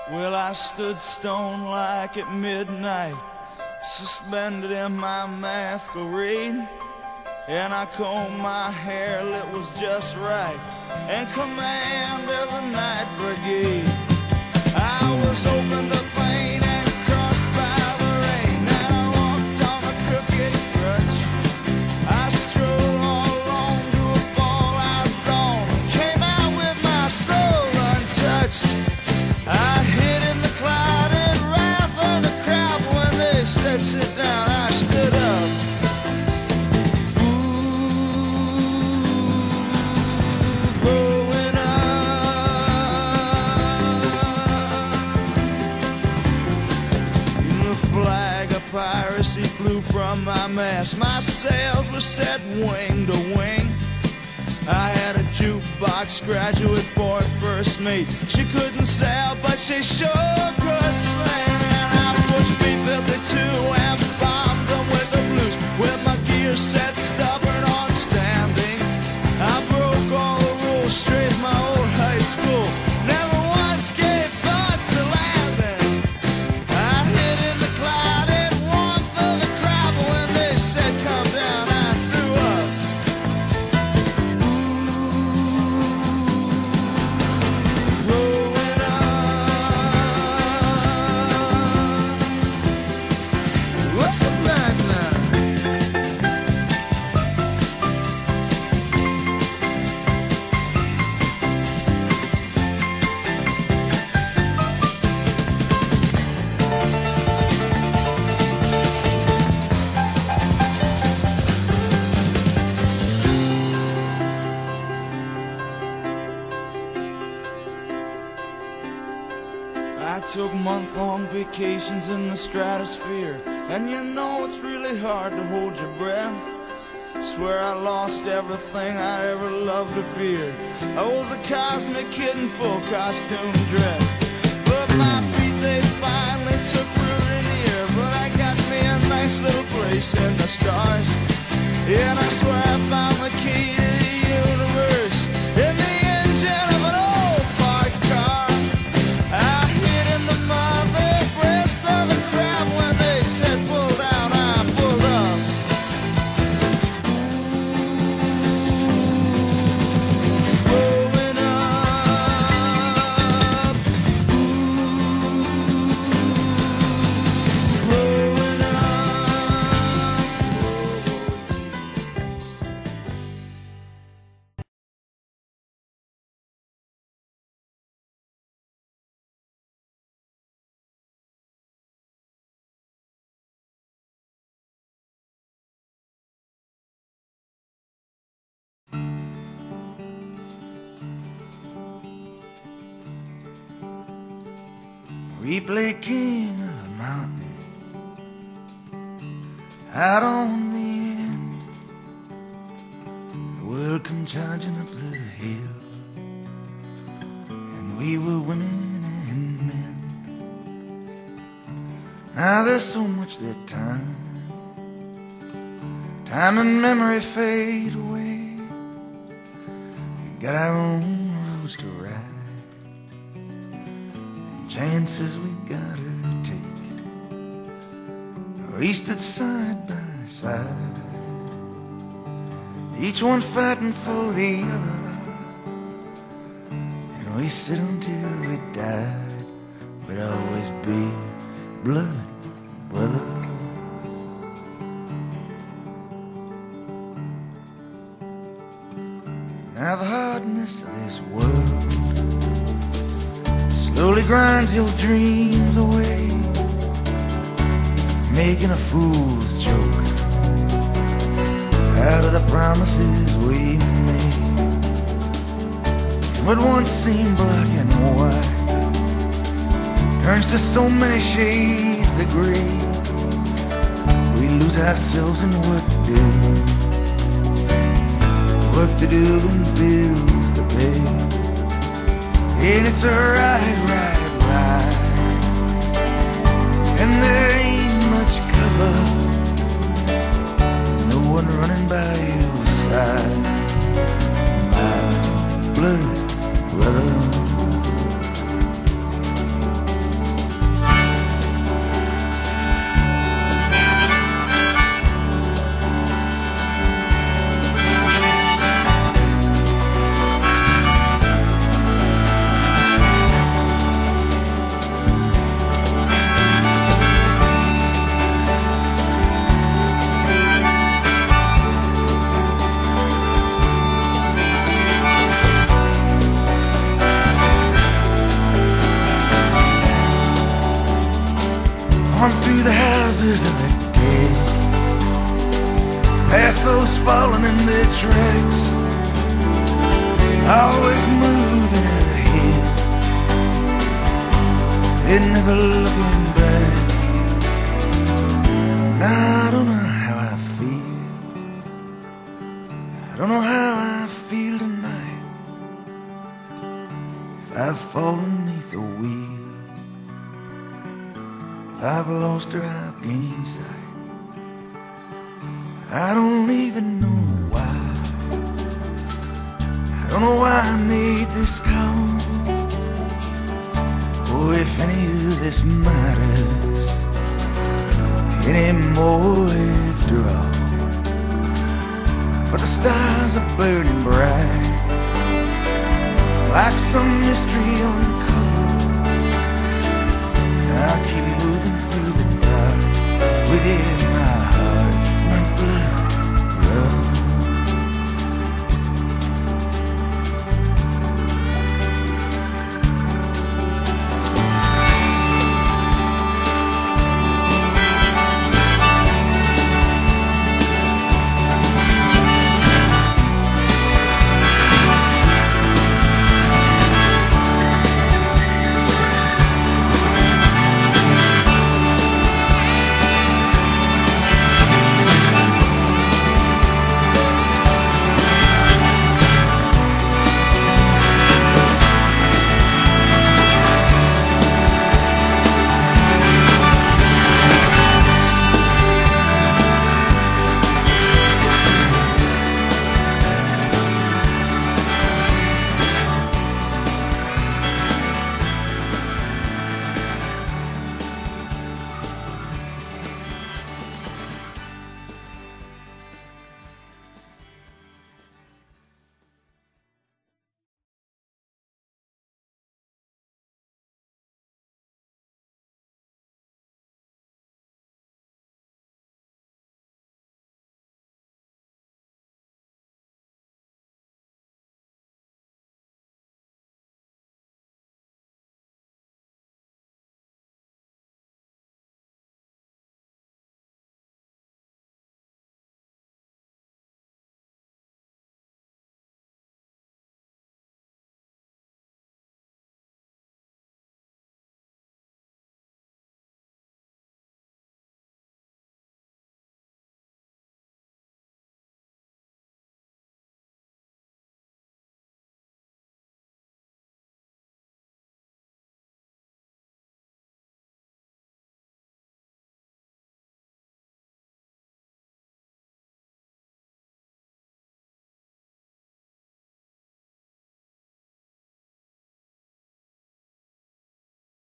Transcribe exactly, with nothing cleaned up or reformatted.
Well, I stood stone-like at midnight, suspended in my masquerade, and I combed my hair, it was just right, and commanded the night brigade. I was open to pain and crossed by the rain, and I walked on a crooked crutch. I strode all along to a fallout dawn, came out with my soul untouched. I hid in the clouded wrath of the crowd when they said sit down. I stood up. Piracy flew from my mast. My sails were set wing to wing. I had a jukebox graduate for a first mate. She couldn't sail, but she sure could sing. And I pushed B fifty-two and bombed them with the blues, with my gear set stubborn on standing. I broke all the rules, straight my old high school. Never once gave thought to landing. I hid in the cloud said come down, I threw up. Ooh, rolling up. Whoa, back now. I took month-long vacations in the stratosphere, and you know it's really hard to hold your breath. Swear I lost everything I ever loved or feared. I was a cosmic kid in full costume dress, but my feet, they finally took root in the air. But I got me a nice little place in the stars, and I swear I found the key to the universe in the engine of an old parked car. I hid in the mother breast of the crowd when they said pull down, I pulled up. Rolling up. Rolling We play king of the mountain out on the end. The world come charging up the hill, and we were women and men. Now there's so much that time, time and memory fade away. We got our own roads to ride, chances we gotta take. We stood side by side, each one fighting for the other, and we said until we died we'd always be blood brothers. Now the hardness of this world slowly grinds your dreams away, making a fool's joke out of the promises we made. And what once seemed black and white turns to so many shades of gray. We lose ourselves in work to do, work to do and bills to pay. And it's a ride, ride, ride, and there ain't much cover, no one running by your side, my blood brother. on through the houses of the dead, past those fallen in their tracks, always moving ahead, and never looking back. Now I don't know how I feel, I don't know how I feel tonight. If I've fallen beneath the wheel, if I've lost or I've gained sight, I don't even know why. I don't know why I made this call, or if any of this matters anymore after all. But the stars are burning bright, like some mystery uncovered.